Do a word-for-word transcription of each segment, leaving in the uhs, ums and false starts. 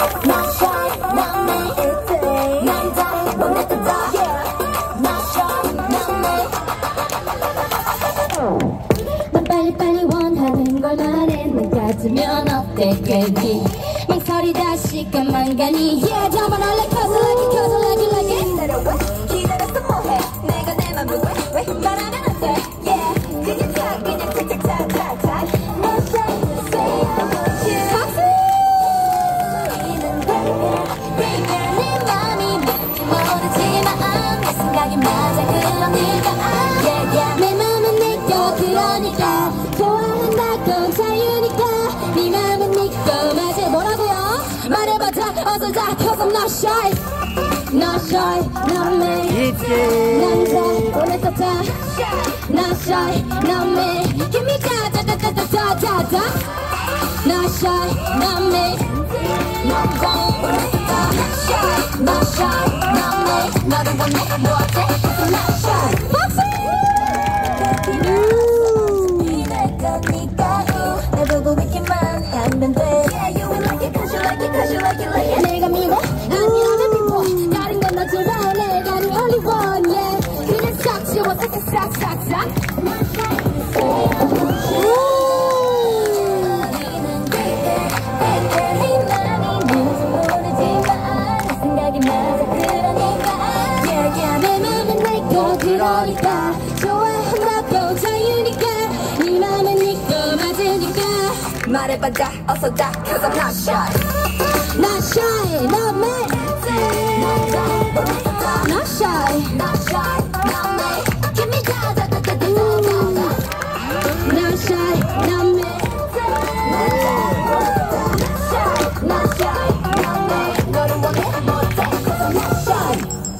Not shy, not me. 남자 보냈다. Not shy, not me. 난 빨리빨리 원하는 걸 말해. 난 가지면 어때 baby. 망설이 다시 가만가니. Yeah, 저만 할래 cause I like it, cause I like it, like it. 기다려봐, 기다렸어 뭐해. 내가 내 맘을 왜, 왜 말하면 안 돼. Yeah, 그냥 탁, 그냥 탁탁탁탁탁. Not shy, say I want you. 박수! 이는 baby, baby. 네 맘이 뭔지 모르지만 내 생각이 맞아 그러니까 yeah, yeah. 내 맘은 내꺼 그러니까 좋아한다고 자유니까 네 맘은 내꺼 맞아 뭐라고요? 말해봐 다 어서 다 cause I'm not shy. Not shy, not me. 남자 보냈다 다 Not shy, not me. Give me da da da da da da da da. Not shy, not me. 남자 보냈다 다 Not shy, not me. 너를 원해 뭐 어때? I'm not shy. 박수! 이럴 거니까 날 보고 있기만 하면 돼. Yeah, you will like it cause you like it cause you like it like it. 내가 미워? 아니라면 미워. 다른 건 나 좋아해. 내가 the only one, yeah. 그냥 싹 지워 싹싹싹싹싹. Not shy, say I want you. 너희는 baby, baby. 네 맘이 뭔지 모르지만 내 생각이 맞아 그러니까 yeah, yeah. 내 맘은 내꺼 그러니까 좋아한다고 자유니까 네 맘은 내꺼 맞으니까 말해봐 다 어서 다 cause I'm not shy. Not shy, not me. Not shy, not shy, not me. Give me da da da da da da da. Not shy, not me. Not shy, not shy, not me. 너를 원해 못해 cause I'm not shy.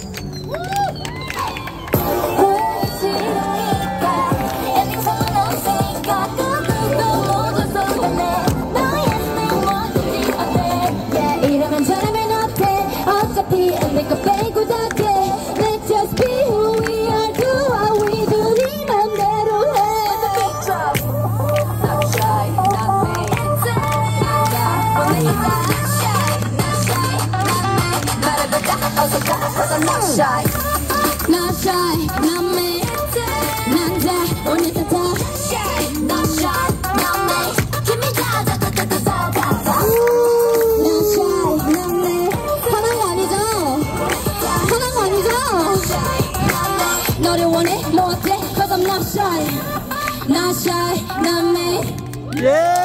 보이지니까 ending 소문 없으니까 누구도 모두 쏟아내. 너의 내 원하지 않네. Yeah, 이러면 저라면 어때? 어차피 ending 거 빼고 다 돼. Let's just be who we are. Do what we do. 네 맘대로 해. Not shy, not me. 남자 보내겠다. Not shy, not shy, not me. 말해보자 어서 가 cause I'm not shy. Not shy, not me. 남자 보내겠다. Not shy, not shy, not me. Give me da da da da da da da da. Not shy, not me. 화난 거 아니죠? 화난 거 아니죠? 너를 원해 뭐 어때? Cause I'm not shy. Not shy, not me. 예!